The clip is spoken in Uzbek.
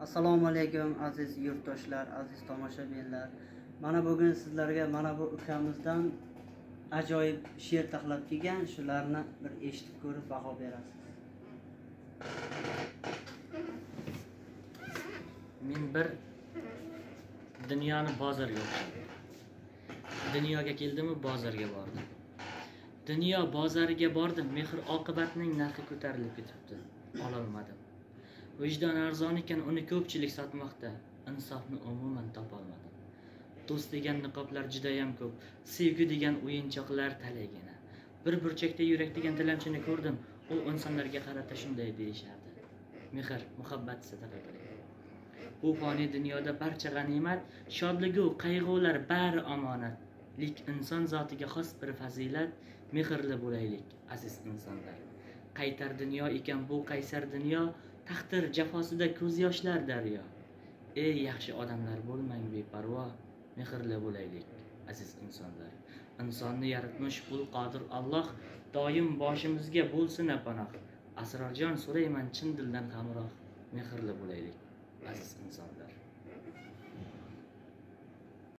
Assalomu alaykum aziz yurtdoshlar, aziz tomoshabinlar. Mana bugun sizlarga mana bu ukamizdan ajoyib she'r taxlab kelgan, shularni bir eshitib ko'rib baho berasiz. Men bir dunyoni bozorga o'xshadim. Dunyoga keldimmi, bozorga bordim. Dunyo bozoriga bordim, mehr oqibatning narxi ko'tarilib ketibdi. Ololmadim. Vijdon arzon ekan, uni ko'pchilik sotmoqda. Insofni umuman topolmadim. Do'st degan niqoblar juda ham ko'p, sevgi degan o'yinchoqlar talaygina. Bir burchakda yurak degan tilamchini ko'rdim, u insonlarga qarata shunday deyishardi. Mehr, muhabbat sadaqa qiling. Bu foniy dunyoda barcha g'animat, shodligu qayg'ular bari omonat. Lik inson zotiga xos bir fazilat, mehrli bo'laylik aziz insonlar. Qaytar dunyo ekan bu qaysar dunyo, taqdir jafosida ko'z yoshlar daryo. Ey yaxshi odamlar, bo'lmang beparvo, mehrli bo'laylik aziz insonlar. Insonni yaratmish ul qodir Alloh, doim boshimizga bo'lsin panoh. Asrorjon so'rayman chin dildan hamroh, mehrli bo'laylik aziz insonlar.